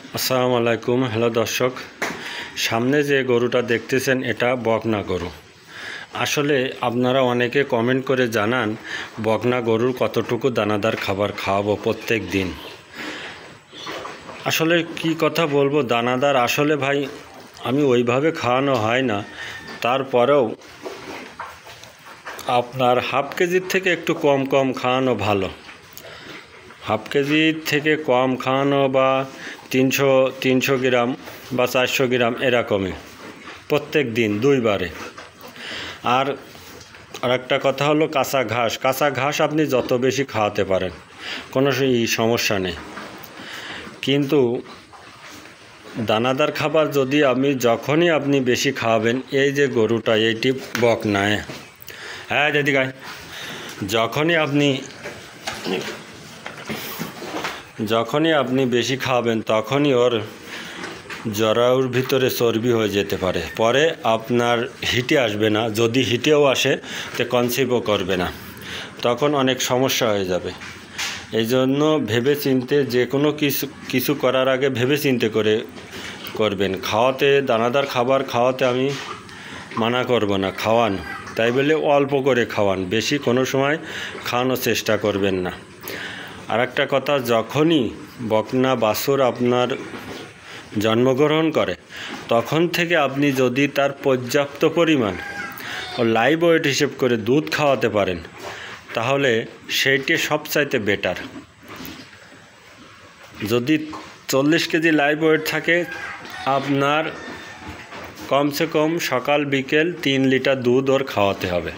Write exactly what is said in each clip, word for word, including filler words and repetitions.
আসসালামু আলাইকুম। হ্যালো দর্শক, সামনে যে গরুটা দেখতেছেন এটা বকনা গরু। আসলে আপনারা অনেকে কমেন্ট করে জানান বকনা গরুর কতটুকু দানাদার খাবার খাওয়াবো প্রত্যেক দিন। আসলে কি কথা বলবো, দানাদার আসলে ভাই আমি ওইভাবে খাওয়ানো হয় না, তারপরেও আপনার হাফ কেজির থেকে একটু কম কম খাওয়ানো ভালো। হাফ কেজির থেকে কম খাওয়ানো বা তিনশো তিনশো গ্রাম বা চারশো গ্রাম এরকমই প্রত্যেক দিন দুইবারে। আর আরেকটা কথা হলো কাঁচা ঘাস কাঁচা ঘাস আপনি যত বেশি খাওয়াতে পারেন কোনো সমস্যা নেই, কিন্তু দানাদার খাবার যদি আপনি যখনই আপনি বেশি খাওয়াবেন, এই যে গরুটা এইটি বকনায়, হ্যাঁ দিদি গাই, যখনই আপনি যখনই আপনি বেশি খাওয়াবেন তখনই ওর জরায়ুর ভিতরে চর্বি হয়ে যেতে পারে, পরে আপনার হিটে আসবে না, যদি হিটেও আসে তো কনসিভও করবে না, তখন অনেক সমস্যা হয়ে যাবে। এই জন্য ভেবে চিনতে যে কোনো কিছু কিছু করার আগে ভেবে চিনতে করে করবেন। খাওয়াতে দানাদার খাবার খাওয়াতে আমি মানা করব না, খাওয়ান, তাই বলে অল্প করে খাওয়ান, বেশি কোনো সময় খাওয়ানোর চেষ্টা করবেন না। আর একটা কথা, যখনই বকনা বাছুর আপনার জন্মগ্রহণ করে তখন থেকে আপনি যদি তার পর্যাপ্ত পরিমাণ ও লাইভ ওয়েট হিসেব করে দুধ খাওয়াতে পারেন তাহলে সেইটি সবচাইতে বেটার। যদি চল্লিশ কেজি লাইভ ওয়েট থাকে আপনার কমসে কম সকাল বিকেল তিন লিটার দুধ ওর খাওয়াতে হবে।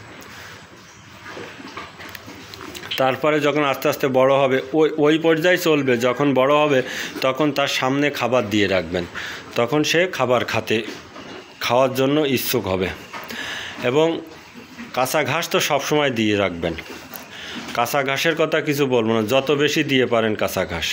তারপরে যখন আস্তে আস্তে বড় হবে ওই ওই পর্যায়ে চলবে, যখন বড় হবে তখন তার সামনে খাবার দিয়ে রাখবেন, তখন সে খাবার খাতে খাওয়ার জন্য ইচ্ছুক হবে। এবং কাঁচা ঘাস তো সবসময় দিয়ে রাখবেন, কাঁচা ঘাসের কথা কিছু বলবো না, যত বেশি দিয়ে পারেন কাঁচা ঘাস।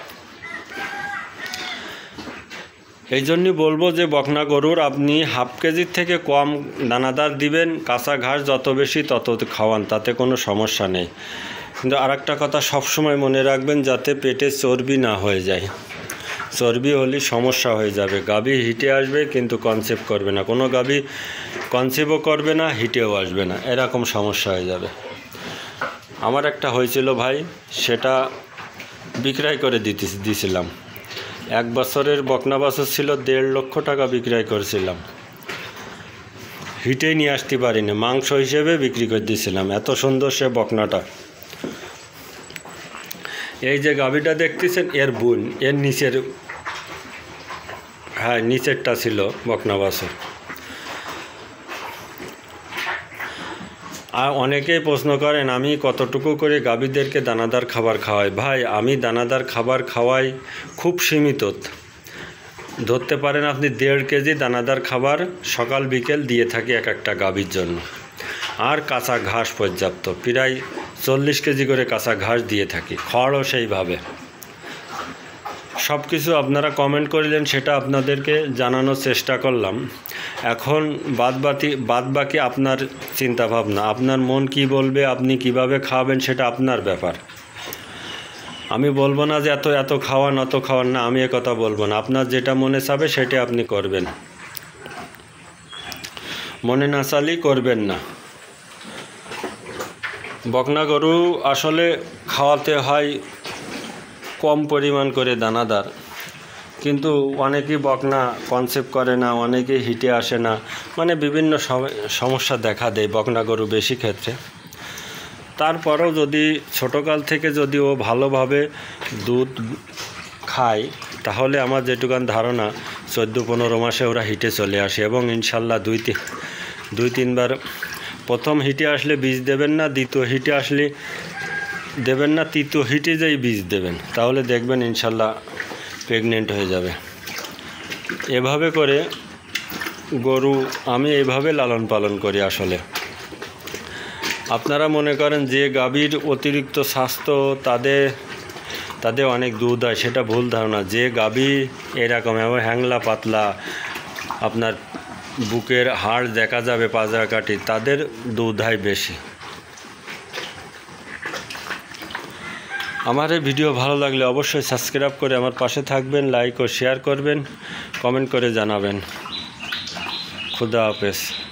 এই জন্যই বলবো যে বকনা গরুর আপনি হাফ কেজির থেকে কম দানাদার দিবেন, কাঁচা ঘাস যত বেশি তত খাওয়ান, তাতে কোনো সমস্যা নেই। কিন্তু আর একটা কথা সবসময় মনে রাখবেন যাতে পেটে চর্বি না হয়ে যায়, চর্বি হলে সমস্যা হয়ে যাবে, গাভী হিটে আসবে কিন্তু কনসেপ্ট করবে না, কোনো গাভী কনসেপ্টও করবে না, হিটেও আসবে না, এরকম সমস্যা হয়ে যাবে। আমার একটা হয়েছিল ভাই, সেটা বিক্রয় করে দিতে দিয়েছিলাম, এক বছরের বকনা বাছুর ছিল, দেড় লক্ষ টাকা বিক্রয় করেছিলাম, হিটেই নিয়ে আসতে পারিনি, মাংস হিসেবে বিক্রি করে দিয়েছিলাম, এত সুন্দর সে বকনাটা। এই যে গাভীটা দেখতেছেন এর বোন, এর নিচের, হ্যাঁ নিচেরটা ছিল বকনা বাছুর। আর অনেকেই প্রশ্ন করেন আমি কতটুকু করে গাভীদেরকে দানাদার খাবার খাওয়াই। ভাই আমি দানাদার খাবার খাওয়াই খুব সীমিত, ধরতে পারেন আপনি দেড় কেজি দানাদার খাবার সকাল বিকেল দিয়ে থাকি এক একটা গাভীর জন্য। আর কাঁচা ঘাস পর্যাপ্ত, প্রায় চল্লিশ কেজি করে কাঁচা ঘাস দিয়ে থাকি, খড়ও সেইভাবে। সব কিছু আপনারা কমেন্ট করলেন, সেটা আপনাদেরকে জানানোর চেষ্টা করলাম। এখন বাদবাকি বাদবাকি আপনার চিন্তাভাবনা, আপনার মন কি বলবে, আপনি কিভাবে খাওয়াবেন সেটা আপনার ব্যাপার। আমি বলবো না যে এত এত খাওয়ান অত খাওয়ান না, আমি কথা বলবো না, আপনার যেটা মনে চাবে সেটা আপনি করবেন, মনে না চালি করবেন না। বকনা গরু আসলে খাওয়াতে হয় কম পরিমাণ করে দানাদার, কিন্তু অনেকেই বকনা কনসেপ্ট করে না, অনেকেই হিটে আসে না, মানে বিভিন্ন সমস্যা দেখা দেয় বকনা গরু বেশি ক্ষেত্রে। তারপরেও যদি ছোটোকাল থেকে যদি ও ভালোভাবে দুধ খায় তাহলে আমার যেটুকান ধারণা চোদ্দো পনেরো মাসে ওরা হিটে চলে আসে, এবং ইনশাল্লাহ দুই তিন দুই তিনবার প্রথম হিটে আসলে বীজ দেবেন না, দ্বিতীয় হিটে আসলে দেবেন না, তৃতীয় হিটে যেই বীজ দেবেন, তাহলে দেখবেন ইনশাল্লাহ প্রেগনেন্ট হয়ে যাবে। এভাবে করে গরু আমি এইভাবে লালন পালন করি। আসলে আপনারা মনে করেন যে গাভীর অতিরিক্ত স্বাস্থ্য তাদের তাদের অনেক দুধ হয়, সেটা ভুল ধারণা। যে গাভী এরকম এবং হ্যাংলা পাতলা, আপনার বুকের হাড় দেখা যাবে পাজরা কাটি, তাদের দুধ হয় বেশি। আমার এই ভিডিও ভালো লাগলে অবশ্যই সাবস্ক্রাইব করে আমার পাশে থাকবেন, লাইক ও শেয়ার করবেন, কমেন্ট করে জানাবেন। খুদা হাফেজ।